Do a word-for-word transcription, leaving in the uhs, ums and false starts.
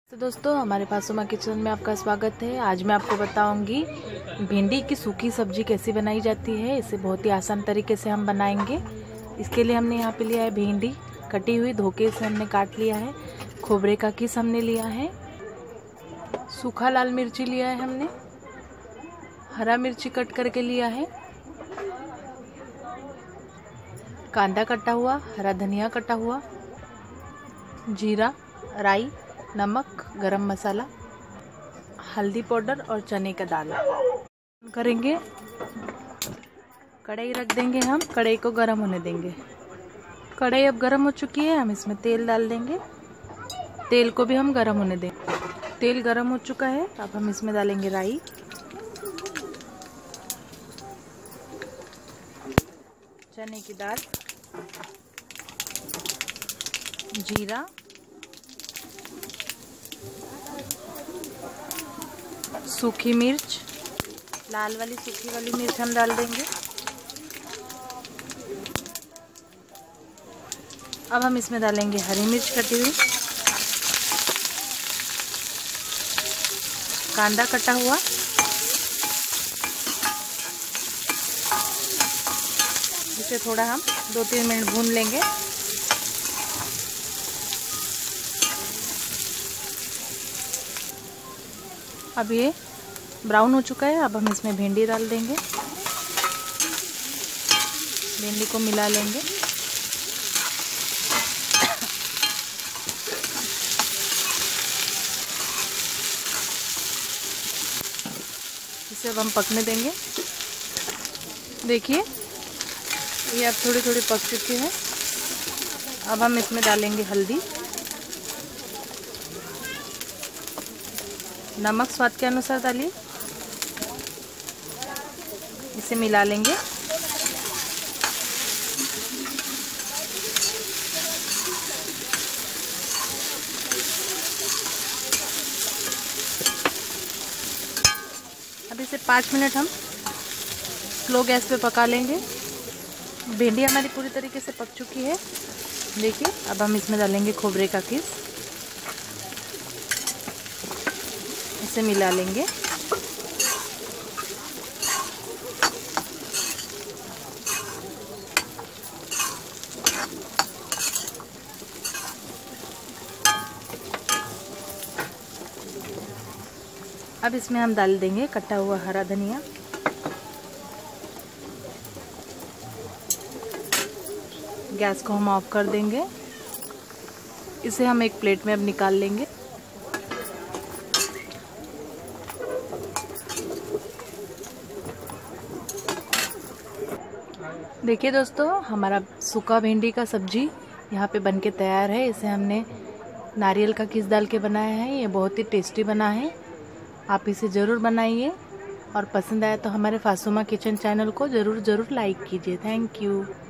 तो दोस्तों हमारे फासुमा किचन में आपका स्वागत है। आज मैं आपको बताऊंगी भिंडी की सूखी सब्जी कैसी बनाई जाती है। इसे बहुत ही आसान तरीके से हम बनाएंगे। इसके लिए हमने यहाँ पे लिया है भिंडी कटी हुई, धोके से हमने काट लिया है। खोबरे का किस हमने लिया है, सूखा लाल मिर्ची लिया है हमने, हरा मिर्ची कट करके लिया है, कांदा कटा हुआ, हरा धनिया कटा हुआ, जीरा, राई, नमक, गरम मसाला, हल्दी पाउडर और चने का दाल करेंगे। कढ़ाई रख देंगे, हम कढ़ाई को गरम होने देंगे। कढ़ाई अब गरम हो चुकी है, हम इसमें तेल डाल देंगे। तेल को भी हम गरम होने देंगे। तेल गरम हो चुका है, अब हम इसमें डालेंगे राई, चने की दाल, जीरा, सूखी मिर्च, लाल वाली सूखी वाली मिर्च हम डाल देंगे। अब हम इसमें डालेंगे हरी मिर्च कटी हुई, कांदा कटा हुआ, इसे थोड़ा हम दो तीन मिनट भून लेंगे। अब ये ब्राउन हो चुका है, अब हम इसमें भिंडी डाल देंगे। भिंडी को मिला लेंगे। इसे अब हम पकने देंगे। देखिए ये अब थोड़ी थोड़ी पक चुकी है। अब हम इसमें डालेंगे हल्दी, नमक स्वाद के अनुसार डालिए। इसे मिला लेंगे। अब इसे पाँच मिनट हम स्लो गैस पे पका लेंगे। भिंडी हमारी पूरी तरीके से पक चुकी है। देखिए अब हम इसमें डालेंगे खोबरे का किस, इसे मिला लेंगे। अब इसमें हम डाल देंगे कटा हुआ हरा धनिया, गैस को हम ऑफ कर देंगे। इसे हम एक प्लेट में अब निकाल लेंगे। देखिए दोस्तों हमारा सूखा भिंडी का सब्जी यहाँ पे बनके तैयार है। इसे हमने नारियल का किस डाल के बनाया है। ये बहुत ही टेस्टी बना है। आप इसे ज़रूर बनाइए और पसंद आया तो हमारे फासुमा किचन चैनल को ज़रूर ज़रूर लाइक कीजिए। Thank you.